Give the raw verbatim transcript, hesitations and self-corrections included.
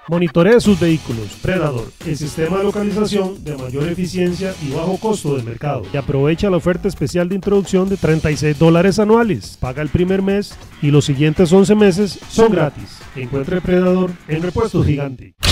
Monitoree sus vehículos. Predador, el sistema de localización de mayor eficiencia y bajo costo del mercado. Y aprovecha la oferta especial de introducción de treinta y seis dólares anuales. Paga el primer mes y los siguientes once meses son gratis. Encuentre Predador en Repuestos Gigante.